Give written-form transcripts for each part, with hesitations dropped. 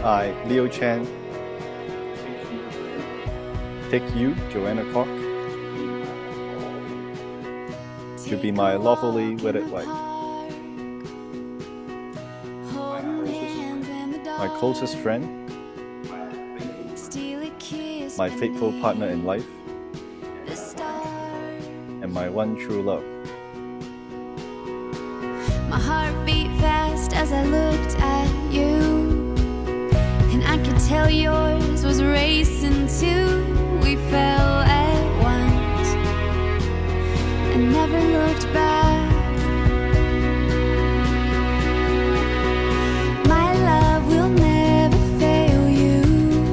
I, Leo Chan, take you, Joanna Koch, to be my lawfully wedded wife, my closest friend, my faithful partner in life, and my one true love. My heart beat fast as I looked at you, and I could tell yours was racing too. We fell at once and never looked back. My love will never fail you.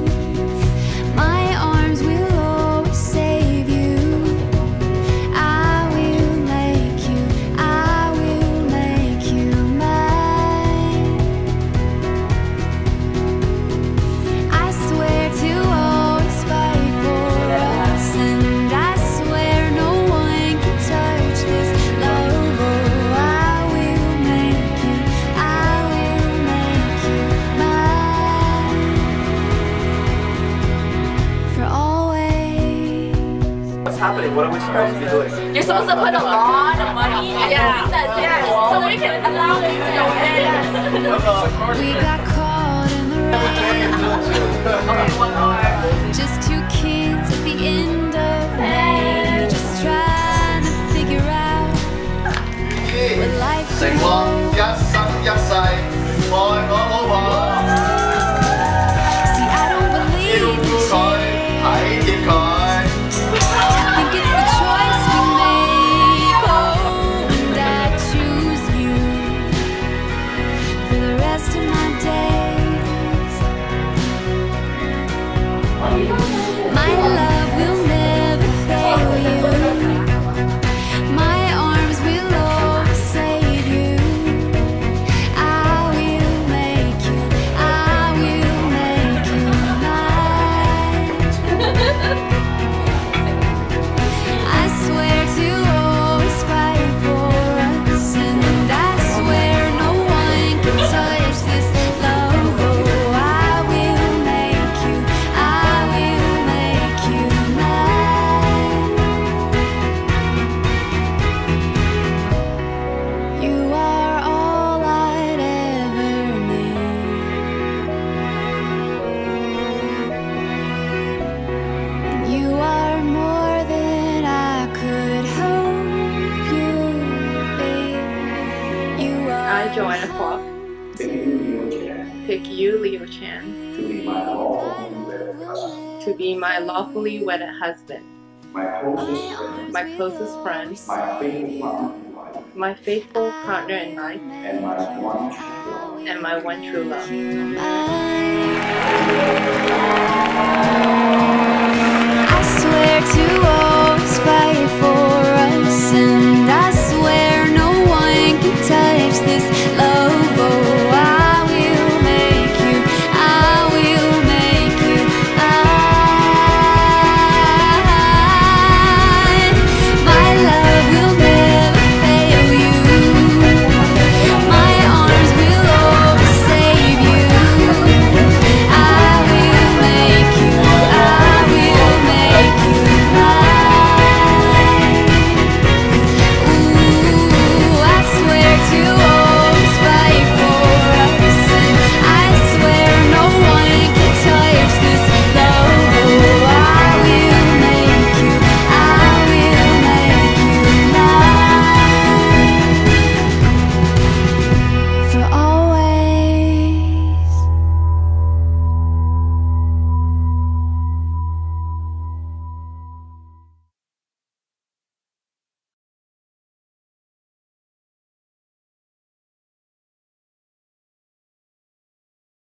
My arms will always save you. I will make you mine. I swear to always fight for us, and I swear no one can touch this love. Oh, I will make you mine for always. What's happening? What are we supposed to be doing? You're supposed to put a lot of money in so we can allow you to go in. We got caught in the rain. Just two kids at the end of May, just trying to figure out what life 承諾一生一世愛我老婆， See, I don't 照 believe 顧 in 佢， shit. 體貼佢。 I think it's the choice we make. Oh, and I choose you for the rest of my days. My love will never fail you. My arms will always save you. I will make you mine. I swear to always fight for us, and I swear no one can touch this love. Oh, I will make you mine. You are all I'd ever need, and you are more than I could hope you'd be. You are. I, Joanna Koch, pick you, Leo Chan, to be my lawfully wedded husband, my closest friend, my faithful partner in life, and my one true love. Mine.